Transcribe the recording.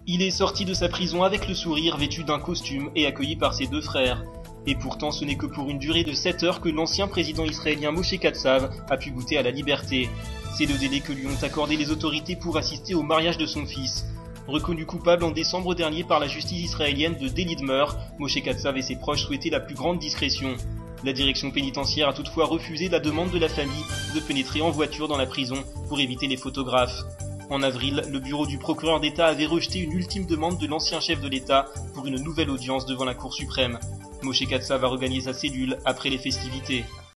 Il est sorti de sa prison avec le sourire, vêtu d'un costume et accueilli par ses deux frères. Et pourtant ce n'est que pour une durée de 7 heures que l'ancien président israélien Moshe Katsav a pu goûter à la liberté. C'est le délai que lui ont accordé les autorités pour assister au mariage de son fils. Reconnu coupable en décembre dernier par la justice israélienne de délit de meurtre, Moshe Katsav et ses proches souhaitaient la plus grande discrétion. La direction pénitentiaire a toutefois refusé la demande de la famille de pénétrer en voiture dans la prison pour éviter les photographes. En avril, le bureau du procureur d'État avait rejeté une ultime demande de l'ancien chef de l'État pour une nouvelle audience devant la Cour suprême. Moshe Katsav a regagné sa cellule après les festivités.